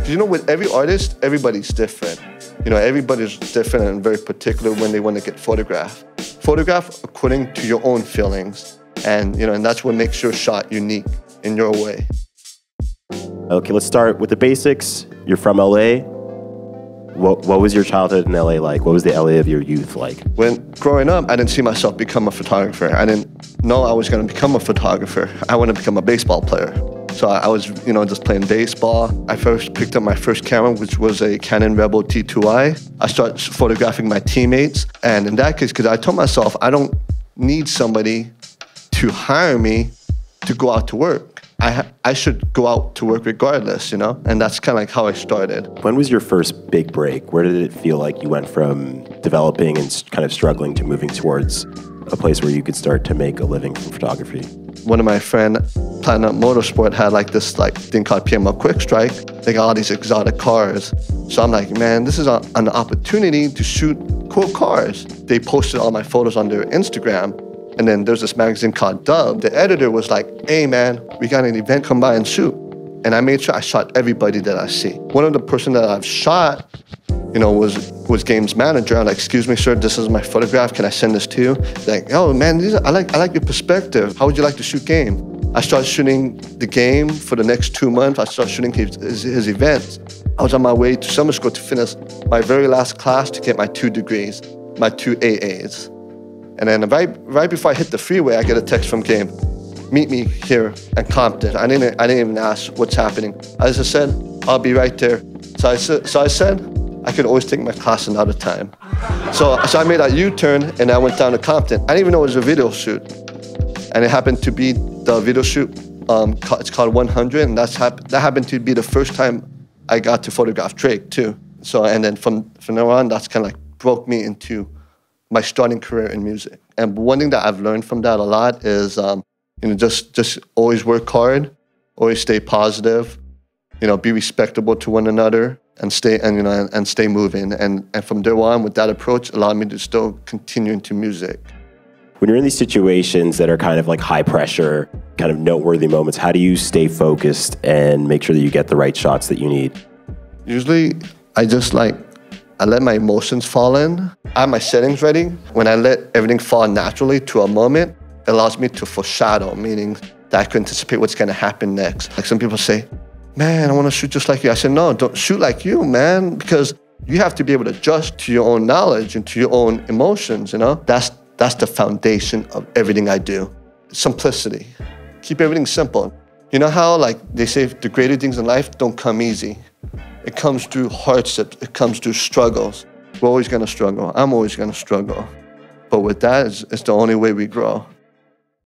You know, with every artist, everybody's different. You know, everybody's different and very particular when they want to get photographed. Photograph according to your own feelings. And, you know, and that's what makes your shot unique in your way. Okay, let's start with the basics. You're from LA. What was your childhood in LA like? What was the LA of your youth like? When growing up, I didn't see myself become a photographer. I didn't know I was going to become a photographer. I wanted to become a baseball player. So I was, you know, just playing baseball. I first picked up my first camera, which was a Canon Rebel T2i. I started photographing my teammates. And in that case, because I told myself, I don't need somebody to hire me to go out to work. I should go out to work regardless, you know? And that's kind of like how I started. When was your first big break? Where did it feel like you went from developing and kind of struggling to moving towards a place where you could start to make a living from photography? One of my friends, Platinum Motorsport, had like this thing called PML Quick Strike. They got all these exotic cars. So I'm like, man, this is an opportunity to shoot cool cars. They posted all my photos on their Instagram. And then there's this magazine called Dub. The editor was like, hey man, we got an event, come by and shoot. And I made sure I shot everybody that I see. One of the person that I've shot, you know, was Game's manager. I'm like, excuse me, sir, this is my photograph. Can I send this to you? Like, oh man, I like your perspective. How would you like to shoot Game? I started shooting the Game for the next 2 months. I started shooting his events. I was on my way to summer school to finish my very last class to get my 2 degrees, my 2 AAs. And then right before I hit the freeway, I get a text from Game. Meet me here at Compton. I didn't even ask what's happening. I just said, I'll be right there. So I said, I could always take my class another time. So I made that U-turn and I went down to Compton. I didn't even know it was a video shoot. And it happened to be the video shoot, it's called 100, and that happened to be the first time I got to photograph Drake too. So, and then from now on, that's kind of like broke me into my starting career in music. And one thing that I've learned from that a lot is, you know, just always work hard, always stay positive, you know, be respectable to one another, and stay moving. And from there on, with that approach, allowed me to still continue into music. When you're in these situations that are kind of like high pressure, kind of noteworthy moments, how do you stay focused and make sure that you get the right shots that you need? Usually, I let my emotions fall in. I have my settings ready. When I let everything fall naturally to a moment, it allows me to foreshadow, meaning that I can anticipate what's gonna happen next. Like some people say, man, I wanna shoot just like you. I said, no, don't shoot like you, man, because you have to be able to adjust to your own knowledge and to your own emotions, you know? That's the foundation of everything I do. Simplicity. Keep everything simple. You know how like they say the greater things in life don't come easy. It comes through hardships, it comes through struggles. We're always gonna struggle. I'm always gonna struggle. But with that, it's the only way we grow.